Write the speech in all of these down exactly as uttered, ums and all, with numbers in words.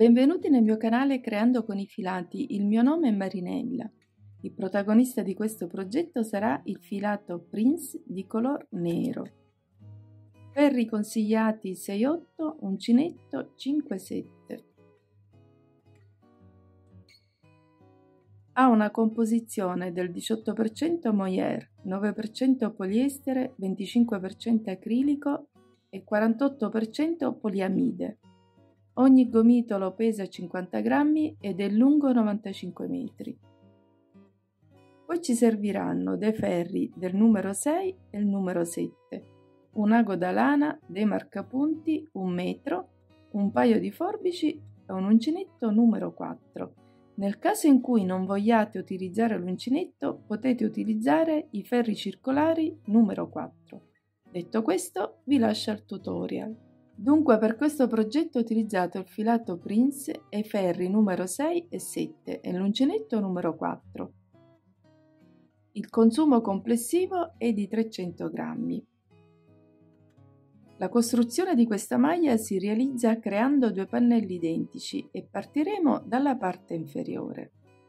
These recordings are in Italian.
Benvenuti nel mio canale Creando con i filati, il mio nome è Marinella. Il protagonista di questo progetto sarà il filato Prince di color nero. Ferri consigliati sei otto, uncinetto cinque sette. Ha una composizione del diciotto per cento mohair, nove per cento poliestere, venticinque per cento acrilico e quarantotto per cento poliamide. Ogni gomitolo pesa cinquanta grammi ed è lungo novantacinque metri. Poi ci serviranno dei ferri del numero sei e il numero sette, un ago da lana, dei marcapunti, un metro, un paio di forbici e un uncinetto numero quattro. Nel caso in cui non vogliate utilizzare l'uncinetto, potete utilizzare i ferri circolari numero quattro. Detto questo, vi lascio al tutorial. Dunque, per questo progetto ho utilizzato il filato Prince e i ferri numero sei e sette e l'uncinetto numero quattro. Il consumo complessivo è di trecento grammi. La costruzione di questa maglia si realizza creando due pannelli identici e partiremo dalla parte inferiore.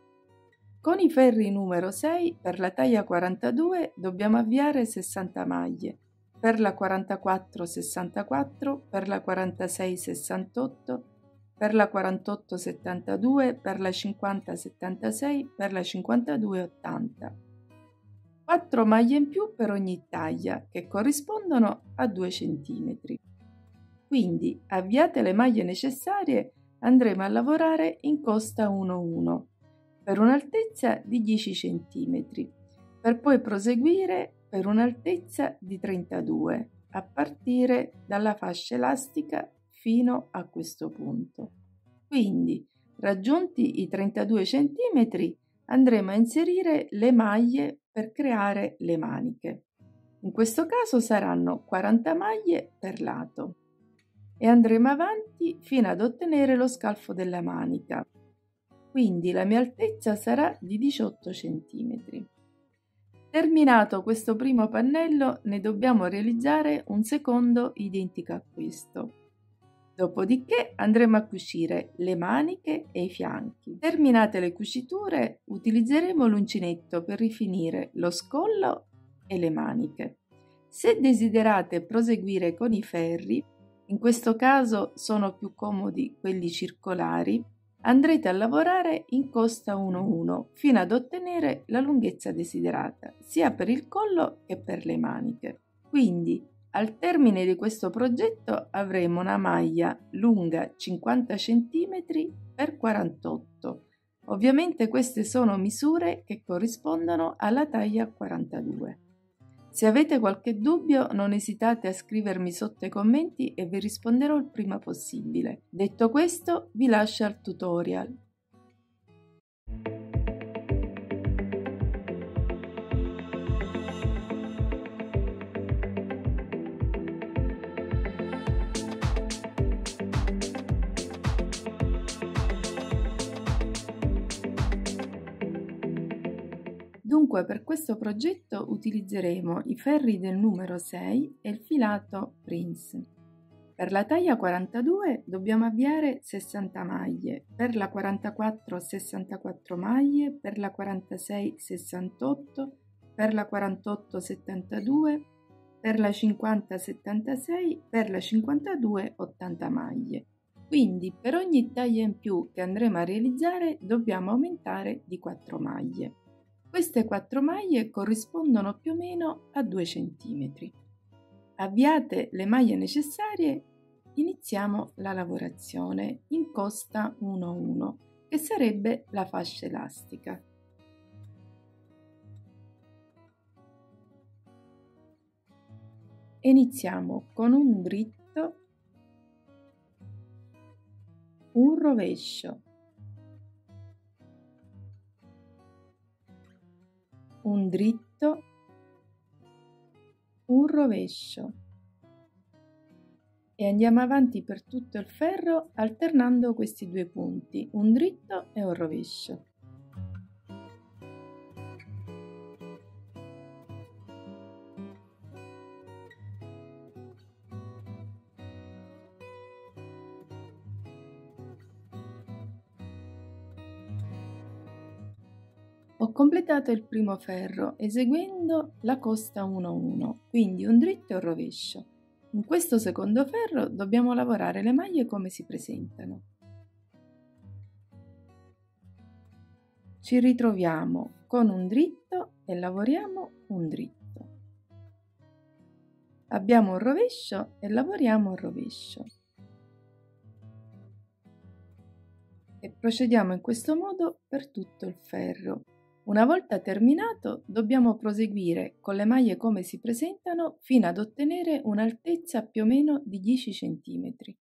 Con i ferri numero sei per la taglia quarantadue dobbiamo avviare sessanta maglie, per la quarantaquattro sessantaquattro, per la quarantasei sessantotto, per la quarantotto settantadue, per la cinquanta settantasei, per la cinquantadue ottanta. quattro maglie in più per ogni taglia, che corrispondono a due centimetri. Quindi, avviate le maglie necessarie, andremo a lavorare in costa uno uno, per un'altezza di dieci centimetri, per poi proseguire per un'altezza di trentadue, a partire dalla fascia elastica fino a questo punto. Quindi, raggiunti i trentadue centimetri, andremo a inserire le maglie per creare le maniche. In questo caso saranno quaranta maglie per lato e andremo avanti fino ad ottenere lo scalfo della manica. Quindi la mia altezza sarà di diciotto centimetri. Terminato questo primo pannello, ne dobbiamo realizzare un secondo identico a questo. Dopodiché andremo a cucire le maniche e i fianchi. Terminate le cuciture, utilizzeremo l'uncinetto per rifinire lo scollo e le maniche. Se desiderate proseguire con i ferri, in questo caso sono più comodi quelli circolari, andrete a lavorare in costa uno uno fino ad ottenere la lunghezza desiderata, sia per il collo che per le maniche. Quindi, al termine di questo progetto avremo una maglia lunga cinquanta centimetri per quarantotto. Ovviamente queste sono misure che corrispondono alla taglia quarantadue. Se avete qualche dubbio, non esitate a scrivermi sotto ai commenti e vi risponderò il prima possibile. Detto questo, vi lascio al tutorial. Dunque, per questo progetto utilizzeremo i ferri del numero sei e il filato Prince. Per la taglia quarantadue dobbiamo avviare sessanta maglie, per la quarantaquattro sessantaquattro maglie, per la quarantasei sessantotto, per la quarantotto settantadue, per la cinquanta settantasei, per la cinquantadue ottanta maglie. Quindi per ogni taglia in più che andremo a realizzare dobbiamo aumentare di quattro maglie. Queste quattro maglie corrispondono più o meno a due centimetri. Avviate le maglie necessarie, iniziamo la lavorazione in costa uno uno, che sarebbe la fascia elastica. Iniziamo con un dritto, un rovescio, un dritto, un rovescio e andiamo avanti per tutto il ferro alternando questi due punti, un dritto e un rovescio. Ho completato il primo ferro eseguendo la costa uno uno, quindi un dritto e un rovescio. In questo secondo ferro dobbiamo lavorare le maglie come si presentano. Ci ritroviamo con un dritto e lavoriamo un dritto. Abbiamo un rovescio e lavoriamo un rovescio. E procediamo in questo modo per tutto il ferro. Una volta terminato, dobbiamo proseguire con le maglie come si presentano fino ad ottenere un'altezza più o meno di dieci centimetri.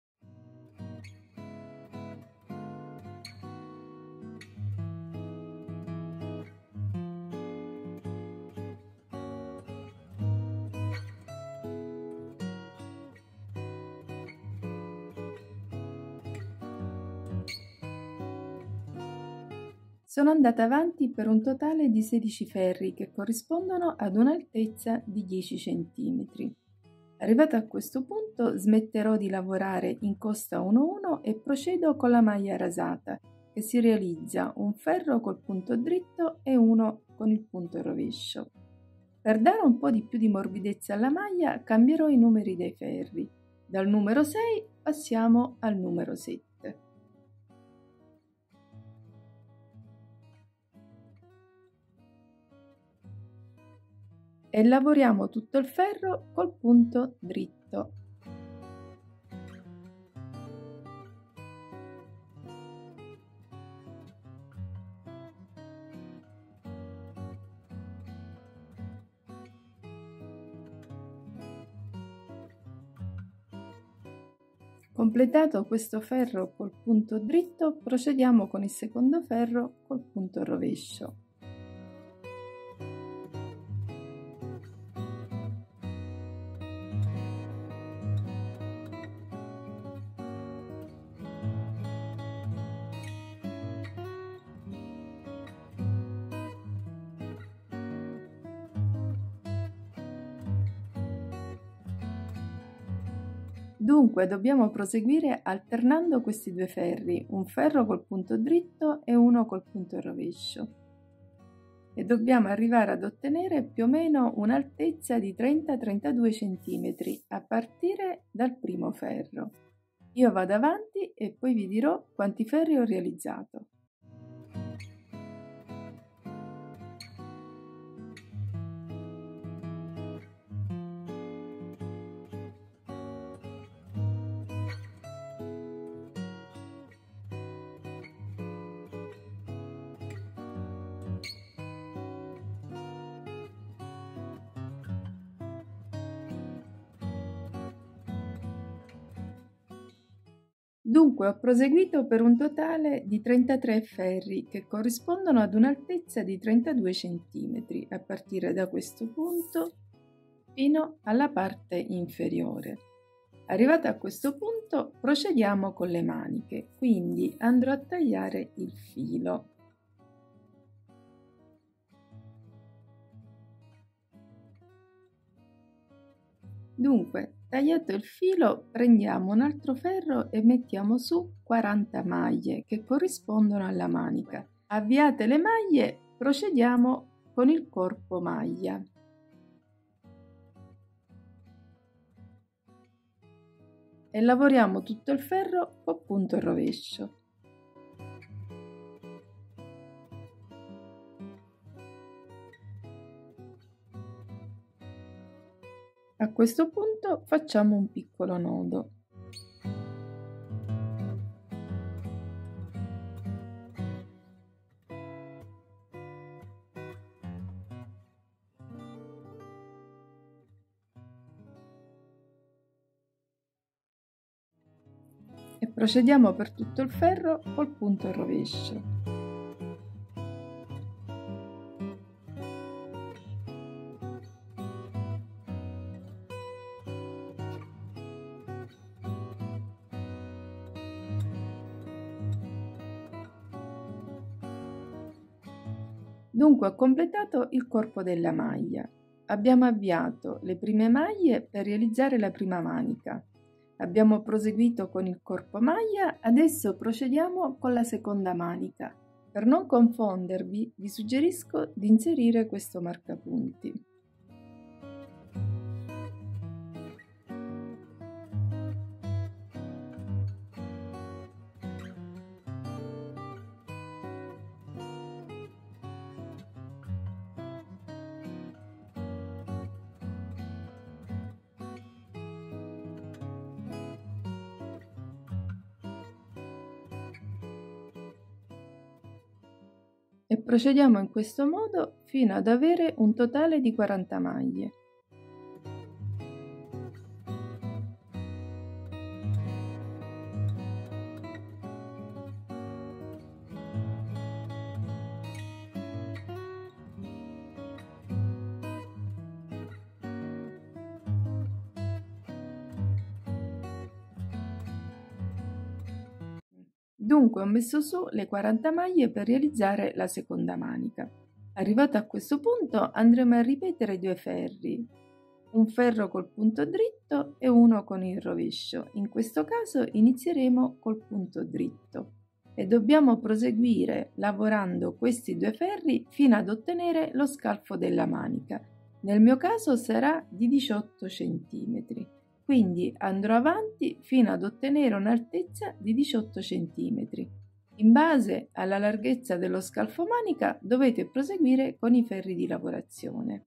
Sono andata avanti per un totale di sedici ferri che corrispondono ad un'altezza di dieci centimetri. Arrivata a questo punto smetterò di lavorare in costa uno uno e procedo con la maglia rasata, che si realizza un ferro col punto dritto e uno con il punto rovescio. Per dare un po' di più di morbidezza alla maglia cambierò i numeri dei ferri. Dal numero sei passiamo al numero sette. E lavoriamo tutto il ferro col punto dritto. Completato questo ferro col punto dritto, procediamo con il secondo ferro col punto rovescio. Dunque dobbiamo proseguire alternando questi due ferri, un ferro col punto dritto e uno col punto rovescio. E dobbiamo arrivare ad ottenere più o meno un'altezza di trenta trentadue centimetri a partire dal primo ferro. Io vado avanti e poi vi dirò quanti ferri ho realizzato. Dunque ho proseguito per un totale di trentatré ferri che corrispondono ad un'altezza di trentadue centimetri a partire da questo punto fino alla parte inferiore. Arrivata a questo punto procediamo con le maniche, quindi andrò a tagliare il filo. Dunque, tagliato il filo, prendiamo un altro ferro e mettiamo su quaranta maglie che corrispondono alla manica. Avviate le maglie, procediamo con il corpo maglia. E lavoriamo tutto il ferro col punto rovescio. A questo punto facciamo un piccolo nodo. E procediamo per tutto il ferro col punto rovescio. Dunque ho completato il corpo della maglia. Abbiamo avviato le prime maglie per realizzare la prima manica. Abbiamo proseguito con il corpo maglia, adesso procediamo con la seconda manica. Per non confondervi, vi suggerisco di inserire questo marcapunti. E procediamo in questo modo fino ad avere un totale di quaranta maglie. Dunque ho messo su le quaranta maglie per realizzare la seconda manica. Arrivato a questo punto andremo a ripetere due ferri, un ferro col punto dritto e uno con il rovescio. In questo caso inizieremo col punto dritto e dobbiamo proseguire lavorando questi due ferri fino ad ottenere lo scalfo della manica. Nel mio caso sarà di diciotto centimetri. Quindi andrò avanti fino ad ottenere un'altezza di diciotto centimetri. In base alla larghezza dello scalfo manica dovete proseguire con i ferri di lavorazione.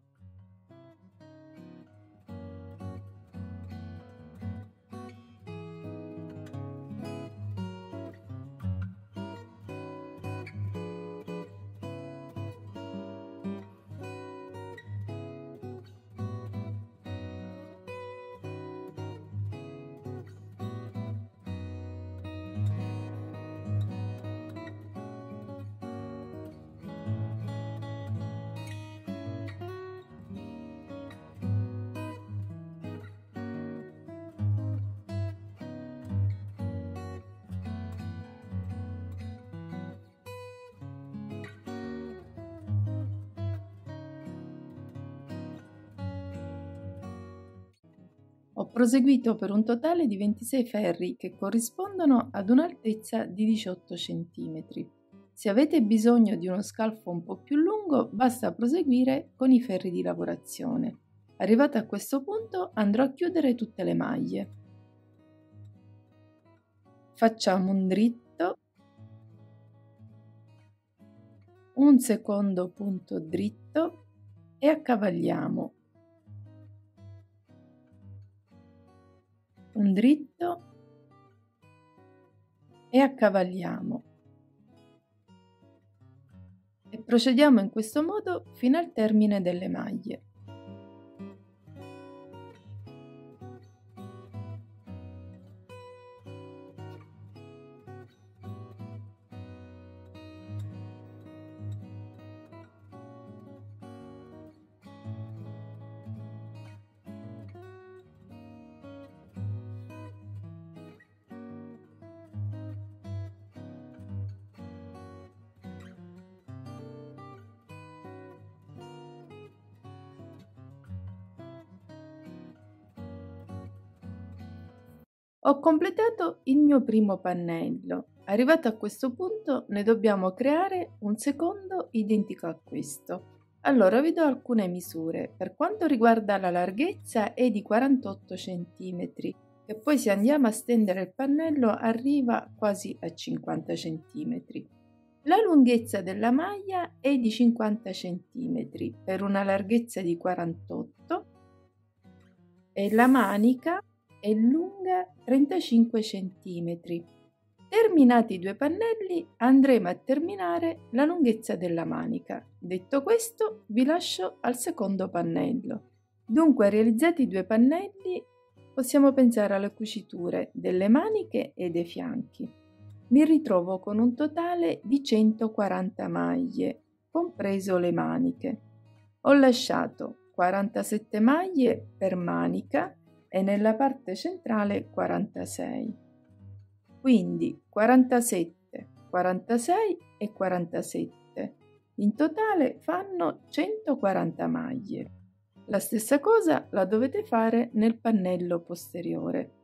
Ho proseguito per un totale di ventisei ferri che corrispondono ad un'altezza di diciotto centimetri. Se avete bisogno di uno scalfo un po' più lungo, basta proseguire con i ferri di lavorazione. Arrivato a questo punto andrò a chiudere tutte le maglie. Facciamo un dritto, un secondo punto dritto e accavalliamo. Un dritto e accavalliamo e procediamo in questo modo fino al termine delle maglie. Ho completato il mio primo pannello. Arrivato a questo punto ne dobbiamo creare un secondo identico a questo. Allora vi do alcune misure. Per quanto riguarda la larghezza è di quarantotto centimetri, e poi se andiamo a stendere il pannello arriva quasi a cinquanta centimetri. La lunghezza della maglia è di cinquanta centimetri per una larghezza di quarantotto e la manica è lunga trentacinque centimetri. Terminati i due pannelli andremo a terminare la lunghezza della manica. Detto questo vi lascio al secondo pannello. Dunque, realizzati i due pannelli possiamo pensare alle cuciture delle maniche e dei fianchi. Mi ritrovo con un totale di centoquaranta maglie, compreso le maniche. Ho lasciato quarantasette maglie per manica e nella parte centrale quarantasei. Quindi quarantasette, quarantasei e quarantasette. In totale fanno centoquaranta maglie. La stessa cosa la dovete fare nel pannello posteriore.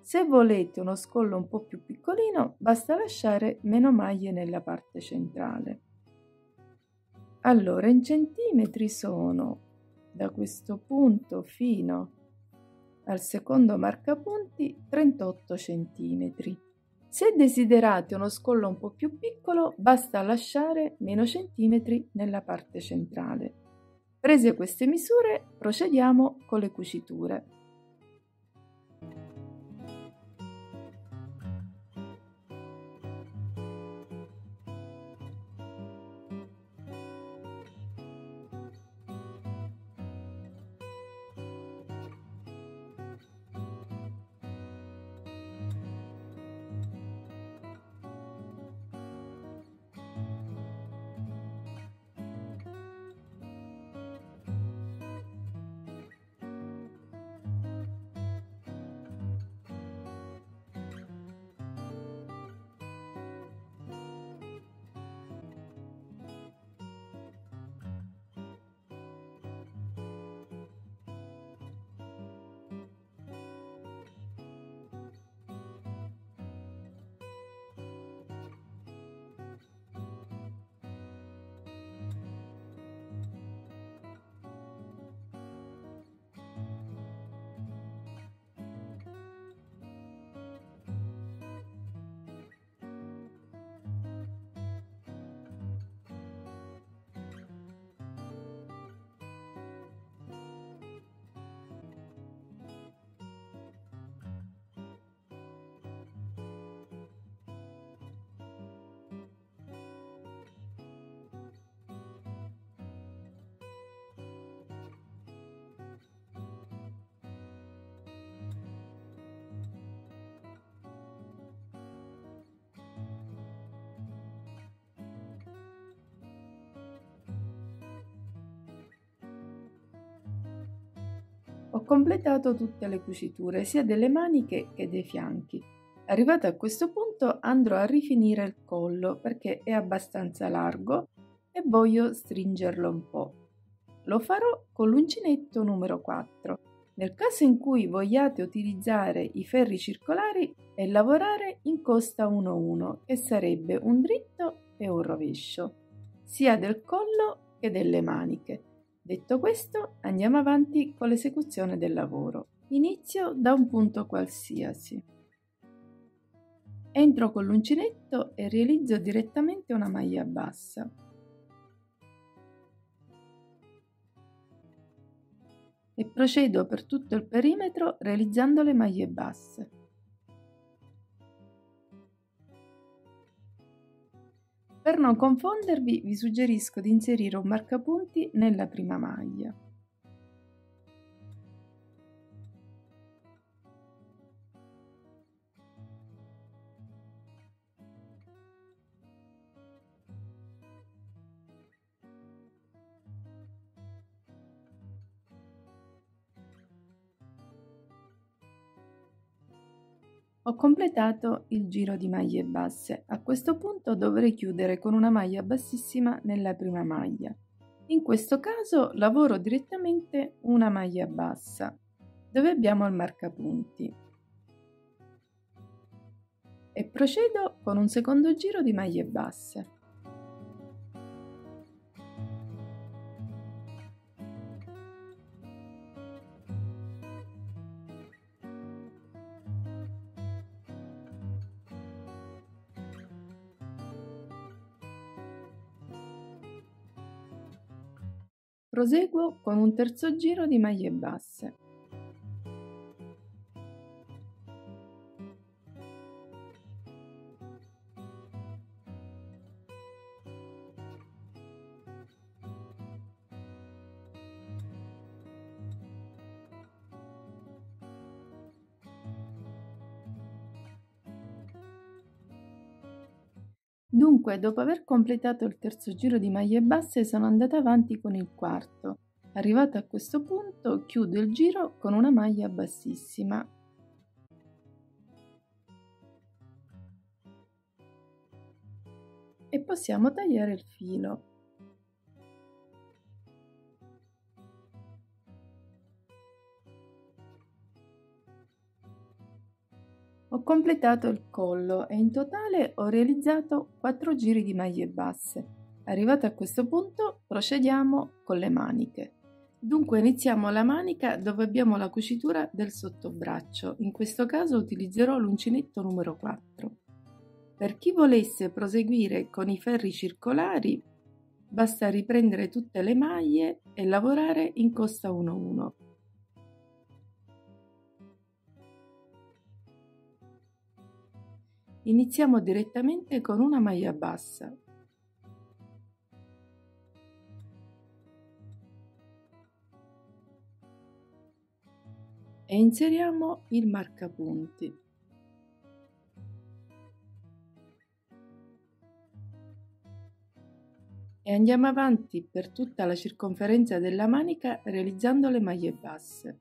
Se volete uno scollo un po' più piccolino, basta lasciare meno maglie nella parte centrale. Allora, in centimetri sono da questo punto fino al secondo marcapunti trentotto centimetri. Se desiderate uno scollo un po' più piccolo, basta lasciare meno centimetri nella parte centrale. Prese queste misure, procediamo con le cuciture. Ho completato tutte le cuciture, sia delle maniche che dei fianchi. Arrivato a questo punto andrò a rifinire il collo perché è abbastanza largo e voglio stringerlo un po'. Lo farò con l'uncinetto numero quattro. Nel caso in cui vogliate utilizzare i ferri circolari e lavorare in costa uno uno, che sarebbe un dritto e un rovescio, sia del collo che delle maniche. Detto questo, andiamo avanti con l'esecuzione del lavoro. Inizio da un punto qualsiasi. Entro con l'uncinetto e realizzo direttamente una maglia bassa. E procedo per tutto il perimetro realizzando le maglie basse. Per non confondervi, vi suggerisco di inserire un marcapunti nella prima maglia. Ho completato il giro di maglie basse. A questo punto dovrei chiudere con una maglia bassissima nella prima maglia. In questo caso lavoro direttamente una maglia bassa, dove abbiamo il marcapunti. E procedo con un secondo giro di maglie basse. Proseguo con un terzo giro di maglie basse. Dunque, dopo aver completato il terzo giro di maglie basse, sono andata avanti con il quarto. Arrivata a questo punto, chiudo il giro con una maglia bassissima. E possiamo tagliare il filo. Ho completato il collo e in totale ho realizzato quattro giri di maglie basse. Arrivato a questo punto procediamo con le maniche. Dunque iniziamo la manica dove abbiamo la cucitura del sottobraccio, in questo caso utilizzerò l'uncinetto numero quattro. Per chi volesse proseguire con i ferri circolari, basta riprendere tutte le maglie e lavorare in costa uno uno. Iniziamo direttamente con una maglia bassa. E inseriamo il marcapunti. E andiamo avanti per tutta la circonferenza della manica realizzando le maglie basse.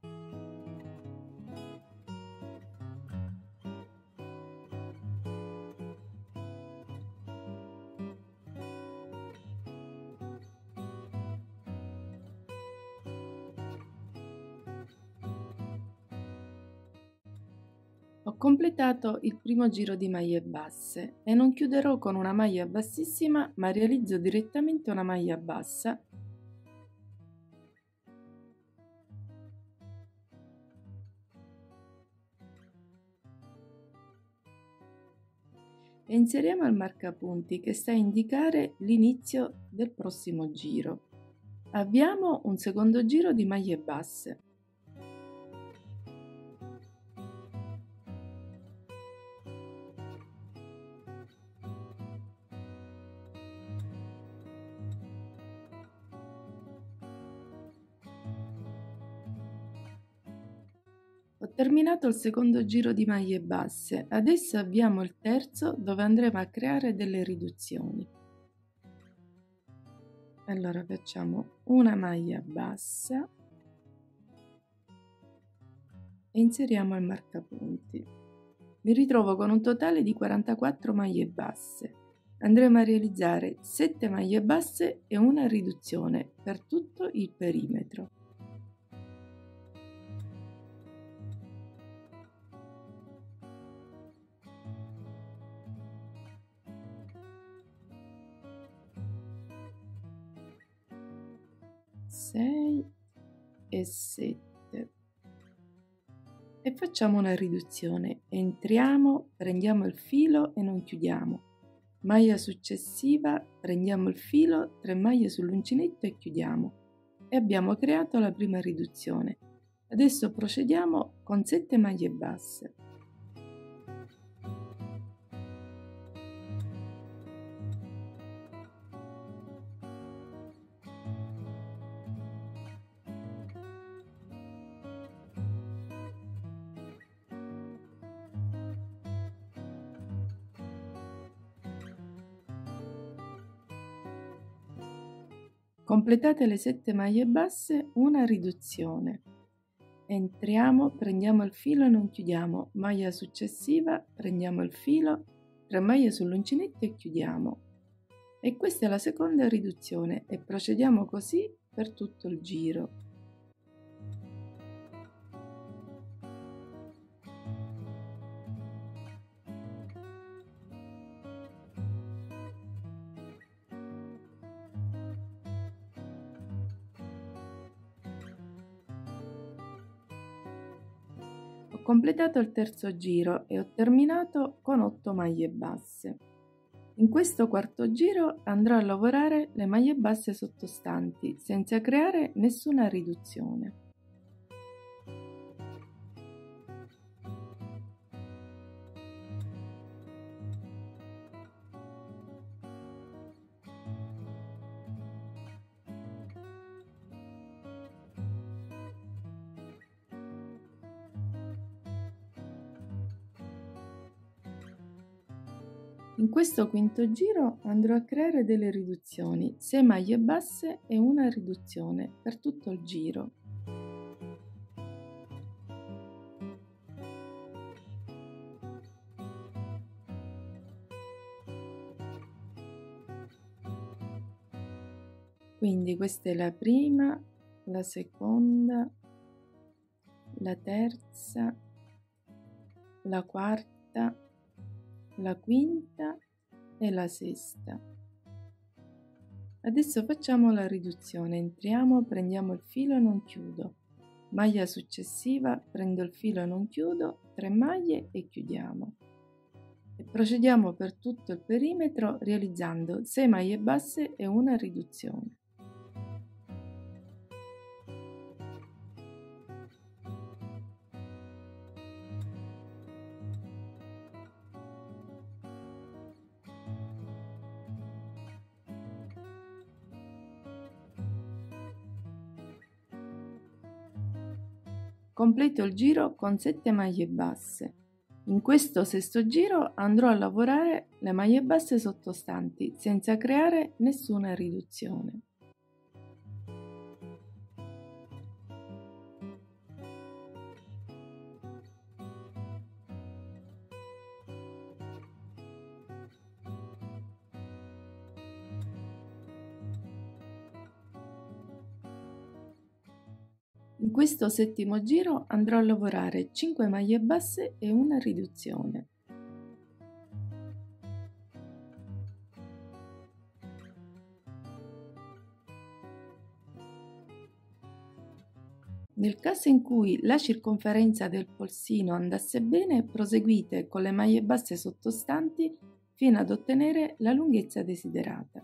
Ho completato il primo giro di maglie basse e non chiuderò con una maglia bassissima, ma realizzo direttamente una maglia bassa e inseriamo il marcapunti che sta a indicare l'inizio del prossimo giro. Abbiamo un secondo giro di maglie basse. Ho terminato il secondo giro di maglie basse, adesso abbiamo il terzo dove andremo a creare delle riduzioni. Allora facciamo una maglia bassa e inseriamo il marcapunti. Mi ritrovo con un totale di quarantaquattro maglie basse. Andremo a realizzare sette maglie basse e una riduzione per tutto il perimetro. sei e sette e facciamo una riduzione. Entriamo, prendiamo il filo e non chiudiamo. Maglia successiva, prendiamo il filo, tre maglie sull'uncinetto e chiudiamo. E abbiamo creato la prima riduzione. Adesso procediamo con sette maglie basse. Completate le sette maglie basse, una riduzione. Entriamo, prendiamo il filo e non chiudiamo. Maglia successiva, prendiamo il filo, tre maglie sull'uncinetto e chiudiamo. E questa è la seconda riduzione e procediamo così per tutto il giro. Ho completato il terzo giro e ho terminato con otto maglie basse. In questo quarto giro andrò a lavorare le maglie basse sottostanti senza creare nessuna riduzione. In questo quinto giro andrò a creare delle riduzioni, sei maglie basse e una riduzione per tutto il giro. Quindi questa è la prima, la seconda, la terza, la quarta, quarta, la quinta e la sesta. Adesso facciamo la riduzione. Entriamo, prendiamo il filo e non chiudo. Maglia successiva, prendo il filo e non chiudo, tre maglie e chiudiamo. E procediamo per tutto il perimetro realizzando sei maglie basse e una riduzione. Completo il giro con sette maglie basse. In questo sesto giro andrò a lavorare le maglie basse sottostanti senza creare nessuna riduzione. In questo settimo giro andrò a lavorare cinque maglie basse e una riduzione. Nel caso in cui la circonferenza del polsino andasse bene, proseguite con le maglie basse sottostanti fino ad ottenere la lunghezza desiderata.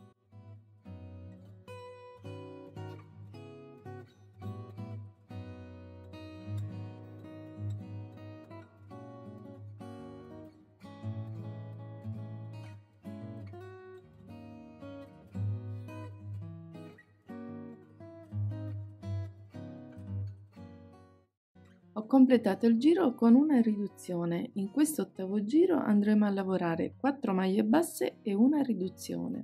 Ho completato il giro con una riduzione. In questo ottavo giro andremo a lavorare quattro maglie basse e una riduzione.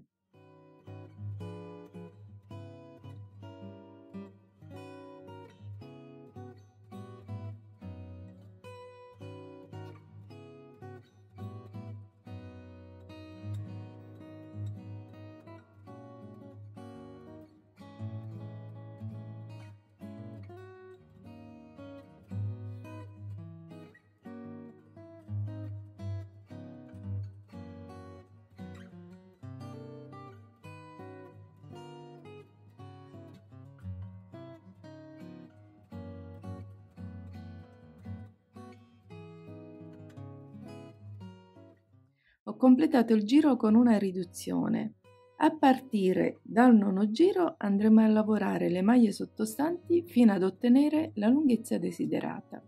Ho completato il giro con una riduzione. A partire dal nono giro andremo a lavorare le maglie sottostanti fino ad ottenere la lunghezza desiderata.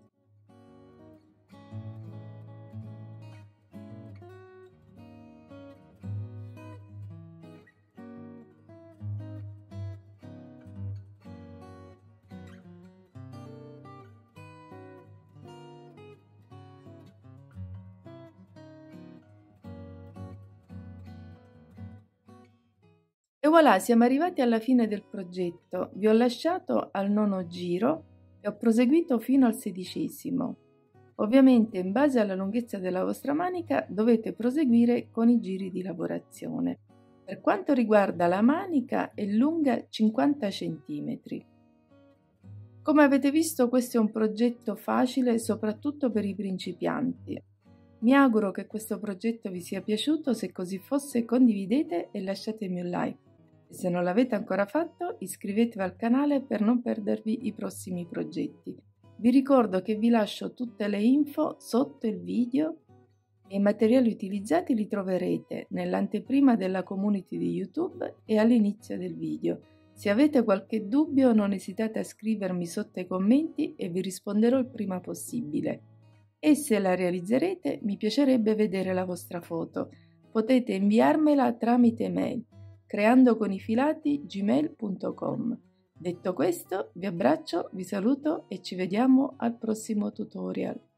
E voilà, siamo arrivati alla fine del progetto. Vi ho lasciato al nono giro e ho proseguito fino al sedicesimo. Ovviamente, in base alla lunghezza della vostra manica, dovete proseguire con i giri di lavorazione. Per quanto riguarda la manica, è lunga cinquanta centimetri. Come avete visto, questo è un progetto facile soprattutto per i principianti. Mi auguro che questo progetto vi sia piaciuto. Se così fosse, condividete e lasciatemi un like. E se non l'avete ancora fatto, iscrivetevi al canale per non perdervi i prossimi progetti. Vi ricordo che vi lascio tutte le info sotto il video e i materiali utilizzati li troverete nell'anteprima della community di YouTube e all'inizio del video. Se avete qualche dubbio, non esitate a scrivermi sotto ai commenti e vi risponderò il prima possibile. E se la realizzerete, mi piacerebbe vedere la vostra foto. Potete inviarmela tramite mail creando con i filati gmail punto com. Detto questo, vi abbraccio, vi saluto e ci vediamo al prossimo tutorial.